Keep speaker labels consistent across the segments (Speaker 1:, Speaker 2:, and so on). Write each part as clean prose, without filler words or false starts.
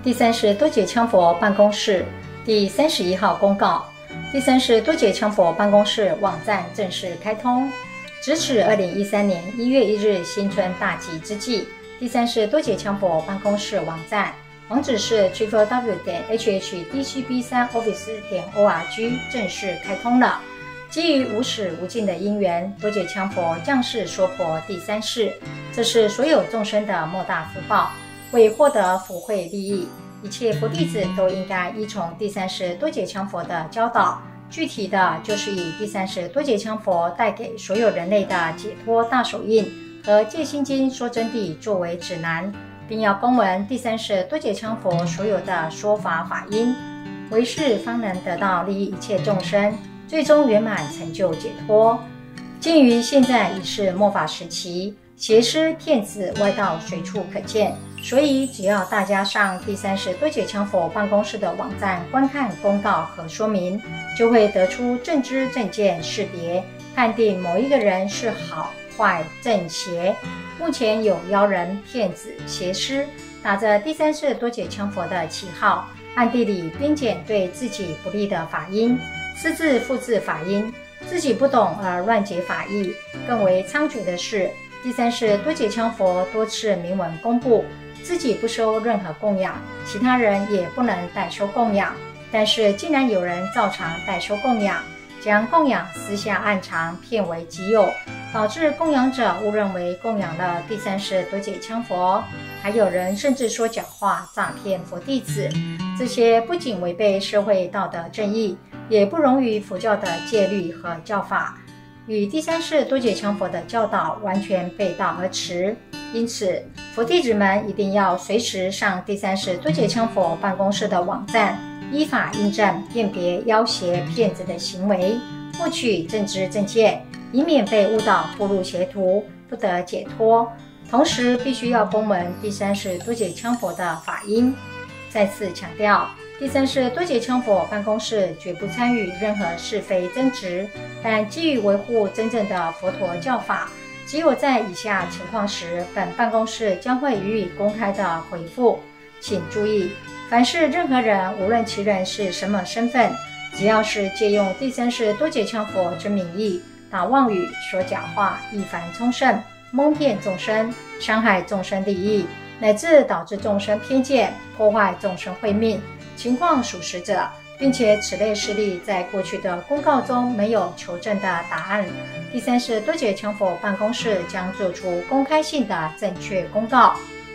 Speaker 1: 第三世多杰羌佛办公室第31号公告：第三世多杰羌佛办公室网站正式开通。值此2013年1月1日新春大吉之际，第三世多杰羌佛办公室网站网址是 www.hhdcb3office.org 正式开通了。基于无始无尽的因缘，多杰羌佛降世说佛第三世，这是所有众生的莫大福报。为获得福慧利益，一切佛弟子都应该依从第三世多杰羌佛的教导，具体的就是以第三世多杰羌佛带给所有人类的解脱大手印和戒心经说真谛作为指南，并要恭闻第三世多杰羌佛所有的说法法音，为是方能得到利益一切众生，最终圆满成就解脱。鉴于现在已是末法时期，邪师骗子歪道随处可见，所以只要大家上第三世多杰羌佛办公室的网站观看公告和说明，就会得出正知正见识别，判定某一个人是好坏正邪。目前有妖人骗子邪师打着第三世多杰羌佛的旗号，暗地里编剪对自己不利的法音，私自复制法音，自己不懂而乱解法义。更为猖獗的是，第三世多杰羌佛多次明文公布，自己不收任何供养，其他人也不能代收供养。但是竟然有人照常代收供养，将供养私下暗藏骗为己有，导致供养者误认为供养了第三世多杰羌佛。还有人甚至说假话诈骗佛弟子，这些不仅违背社会道德正义，也不容于佛教的戒律和教法，与第三世多杰羌佛的教导完全背道而驰。因此佛弟子们一定要随时上第三世多杰羌佛办公室的网站，依法印证辨别妖邪骗子的行为，获取正知正见，以免被误导步入邪途，不得解脱。同时必须要恭闻第三世多杰羌佛的法音。再次强调，第三世多杰羌佛办公室绝不参与任何是非争执，但基于维护真正的佛陀教法，只有在以下情况时，本办公室将会予以公开的回复。请注意，凡是任何人，无论其人是什么身份，只要是借用第三世多杰羌佛之名义，打妄语、说假话、一凡充盛、蒙骗众生、伤害众生利益，乃至导致众生偏见、破坏众生慧命，情况属实者，并且此类事例在过去的公告中没有求证的答案，第三世多杰羌佛办公室将做出公开性的正确公告。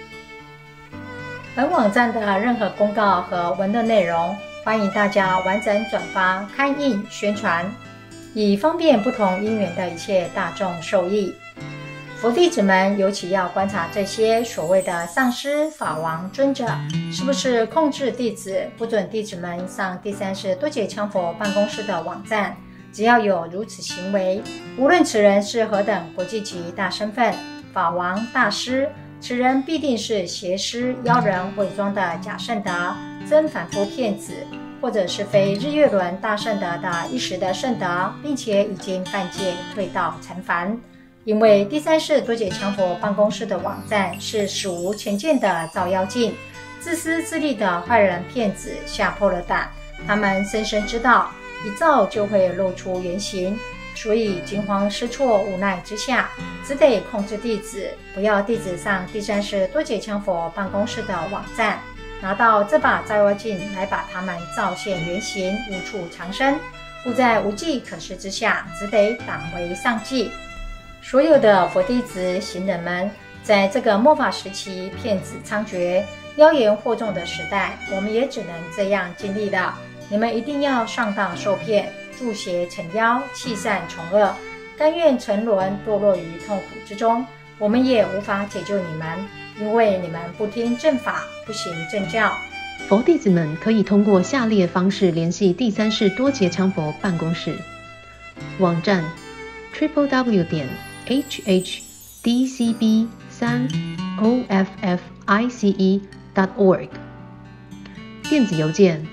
Speaker 1: 本网站的任何公告和文的内容，欢迎大家完整转发、刊印、宣传，以方便不同因缘的一切大众受益。佛弟子们尤其要观察这些所谓的上师、法王、尊者，是不是控制弟子，不准弟子们上第三世多杰羌佛办公室的网站。只要有如此行为，无论此人是何等国际级大身份，法王、大师，此人必定是邪师、妖人伪装的假圣德、真凡夫骗子，或者是非日月轮大圣德的一时的圣德，并且已经犯戒退道成凡。因为第三世多杰羌佛办公室的网站是史无前见的照妖镜，自私自利的坏人骗子吓破了胆，他们深深知道一照就会露出原形，所以惊慌失措无奈之下，只得控制弟子，不要弟子上第三世多杰羌佛办公室的网站，拿到这把照妖镜来把他们照现原形，无处藏身，故在无计可施之下，只得挡为上计。所有的佛弟子行人们，在这个末法时期骗子猖獗、妖言惑众的时代，我们也只能这样经历了。你们一定要上当受骗，助邪成妖，弃善从恶，甘愿沉沦堕落于痛苦之中，我们也无法解救你们，因为你们不听正法，不行正教。
Speaker 2: 佛弟子们可以通过下列方式联系第三世多杰羌佛办公室：网站 www.hhdcb3office.org， 电子邮件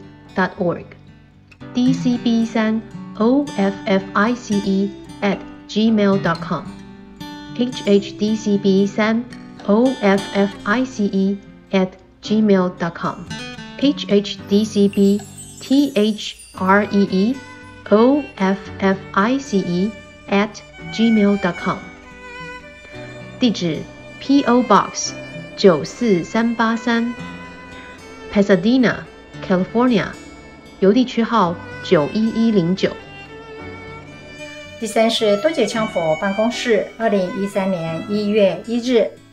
Speaker 2: info@hhdcb3office.org， dcb3office@ hdcb3office@gmail.com hdcb3office@gmail.com hdcb@gmail.com 地址 P.O. Box 94383 Pasadena, California 邮递区号91109。
Speaker 1: 第三是多杰羌佛办公室，2013年1月1日